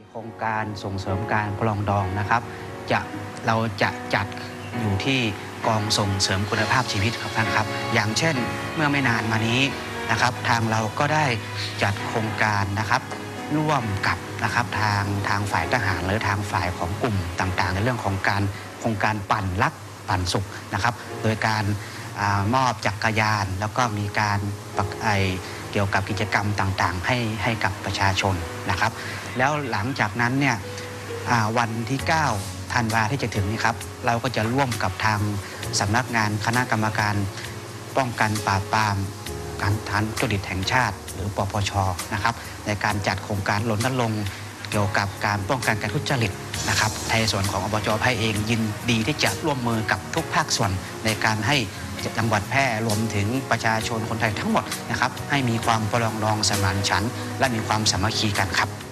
โครงการส่งเสริมการปรองดองนะครับเราจะจัดอยู่ที่กองส่งเสริมคุณภาพชีวิตครับท่านครับอย่างเช่นเมื่อไม่นานมานี้นะครับทางเราก็ได้จัดโครงการนะครับร่วมกับนะครับทางฝ่ายทหารหรือทางฝ่ายของกลุ่มต่างๆในเรื่องของโครงการปั่นรักปั่นสุขนะครับโดยการมอบจักรยานแล้วก็มีการเกี่ยวกับกิจกรรมต่างๆให้กับประชาชนนะครับแล้วหลังจากนั้นเนี่ยวันที่9ธันวาที่จะถึงนี้ครับเราก็จะร่วมกับทางสำนักงานคณะกรรมการป้องกันปราบปรามการทุจริตแห่งชาติหรือปปช.นะครับในการจัดโครงการรณรงค์เกี่ยวกับการป้องกันการทุจริตนะครับในส่วนของอบจ.แพร่เองยินดีที่จะร่วมมือกับทุกภาคส่วนในการให้จังหวัดแพร่รวมถึงประชาชนคนไทยทั้งหมดนะครับให้มีความปรองดองสมานฉันท์และมีความสามัคคีกันครับ